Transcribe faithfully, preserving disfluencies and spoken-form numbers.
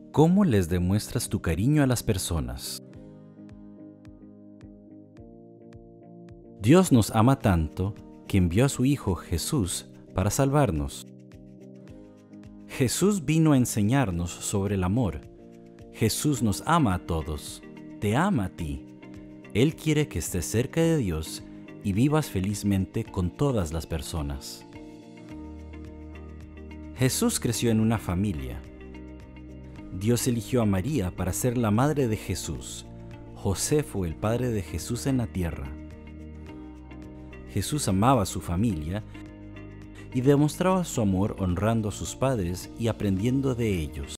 ¿Cómo les demuestras tu cariño a las personas? Dios nos ama tanto que envió a su Hijo Jesús para salvarnos. Jesús vino a enseñarnos sobre el amor. Jesús nos ama a todos. Te ama a ti. Él quiere que estés cerca de Dios y vivas felizmente con todas las personas. Jesús creció en una familia. Dios eligió a María para ser la madre de Jesús. José fue el padre de Jesús en la tierra. Jesús amaba a su familia y demostraba su amor honrando a sus padres y aprendiendo de ellos.